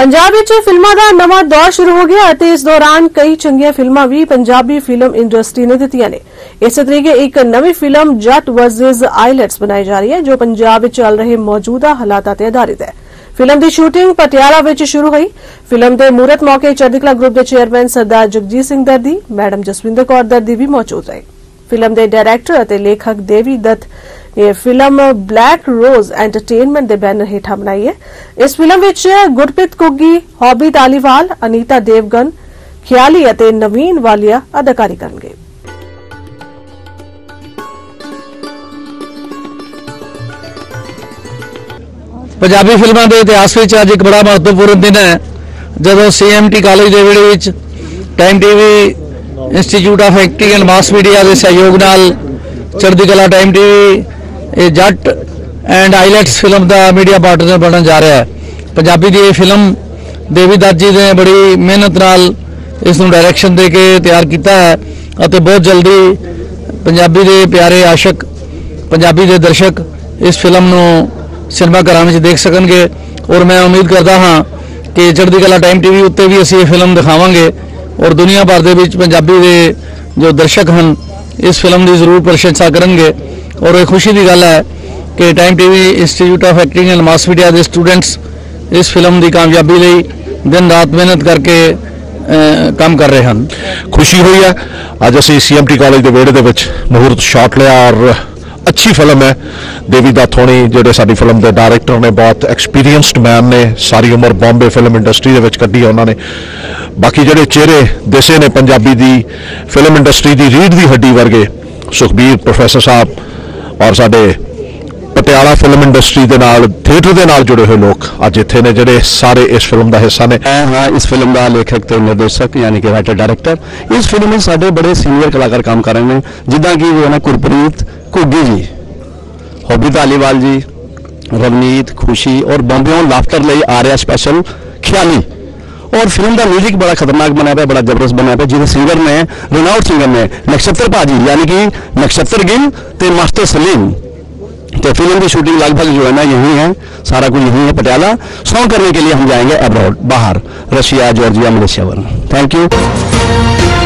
पंजाब विच फिल्मां दा नवां दौर शुरू हो गया ते इस दौरान कई चंगियां फिल्मां भी पंजाबी फिल्म इंडस्ट्री ने दित्तियां ने। इस तरीके एक नवी फिल्म जट वर्सेस आइलैट्स बनाई जा रही है जो पंजाब विच चल रहे मौजूदा हालातां ते आधारित है। फिल्म की शूटिंग पटियाला विच शुरू हुई। फिल्म के मूरत मौके चढ़दी ग्रुप के चेयरमैन सरदार जगजीत सिंह दर्दी, मैडम जसविंदर कौर दर्दी भी मौजूद रहे। फिल्म के डायरैक्टर और लेखक देवी दत्त ने फिल्म ब्लैक रोज एंटरटेनमेंट के बैनर हेठा बनाई है। इस फिल्म विच गुरप्रीत घुग्गी, हॉबी धालीवाल, अनीता देवगन, ख्याली और नवीन वालिया अदाकारी करेंगे। पंजाबी फिल्मों के इतिहास में अज एक बड़ा महत्वपूर्ण दिन है जदों CMT कॉलेज दे विच time TV institute of acting and mass media के सहयोग नाल Chardi Kala time TV Jatt and IELTS film का मीडिया पार्टनर बनने जा रहा है। पंजाबी की यह फिल्म देवी दत्त जी ने बड़ी मेहनत नाल इसनूं डायरैक्शन दे के तैयार किया है और बहुत जल्दी पंजाबी के प्यारे आशक पंजाबी के दर्शक इस फिल्म नूं सिनेमाघरां विच देख सकणगे और मैं उम्मीद करता हाँ कि चढ़दी कला टाइम टीवी उत्ते भी असीं ये फिल्म दिखावांगे और दुनिया भर दे विच पंजाबी दे जो दर्शक हैं इस फिल्म की जरूर प्रशंसा करेंगे। और एक खुशी की गल है कि time TV institute of acting and mass media के स्टूडेंट्स इस फिल्म की कामयाबी लई दिन रात मेहनत करके काम कर रहे हैं। खुशी हुई है अज असीं CMT कॉलेज के वेड़े दे विच मुहूर्त शॉट लिया और अच्छी फिल्म है। देवी दत्त होनी जिहड़े साडी फिल्म के डायरैक्टर ने बहुत एक्सपीरियंसड मैन ने, सारी उम्र बॉम्बे फिल्म इंडस्ट्री दे विच कड्ढी है उन्होंने। बाकी जिहड़े चेहरे दिसे ने पंजाबी दी फिल्म इंडस्ट्री की रीढ़ की हड्डी वर्गे सुखबीर प्रोफैसर साहब और साडे पटियाला फिल्म इंडस्ट्री के नाल थिएटर के नाल जुड़े हुए लोग अज इत्थे ने जिहड़े सारे इस फिल्म का हिस्सा ने। हाँ, इस फिल्म का लेखक तो निर्देशक यानी कि राइटर डायरैक्टर इस फिल्म में साडे बड़े सीनियर कलाकार काम कर रहे हैं जिदा कि वो है गुरप्रीत घुग्गी जी, हॉबी धालीवाल जी, रवनीत, खुशी और बॉम्बे लाफ्टर ले आ रहा स्पेशल ख्याली। और फिल्म का म्यूजिक बड़ा खतरनाक बनाया है, बड़ा जबरदस्त बनाया है जिसे सिंगर ने रिनाउंड सिंगर ने नक्षत्र भाजी यानी कि नक्षत्र गिल ते मास्टर सलीम। तो फिल्म की शूटिंग लगभग जो है ना यहीं है, सारा कुछ यहीं है पटियाला। सॉन्ग करने के लिए हम जाएंगे अब्रॉड, बाहर, Russia, Georgia, Malaysia. Thank you.